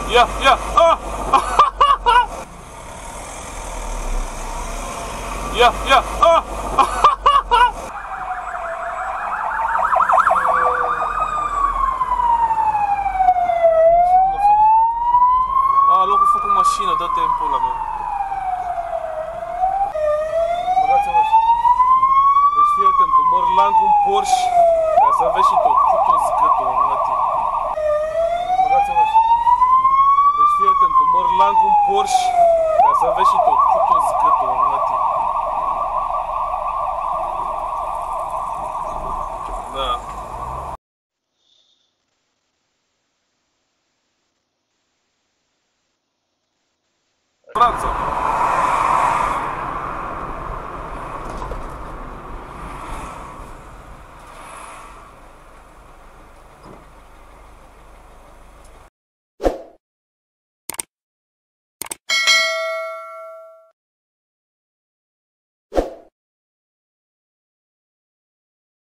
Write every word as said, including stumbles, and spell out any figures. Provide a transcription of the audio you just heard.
Ia, ia, ah! Ia, ia, ah! A, locul făcut mașină, dă-te în pula mea. Băgați-mă așa. Deci fii atent, umăr lang un Porsche, ca să vezi și tot, putu zgâtul în mătii. Băgați-mă așa. Deci fii atent, umăr lang un Porsche, ca să vezi și tot, putu zgâtul în mătii. Da. Franța.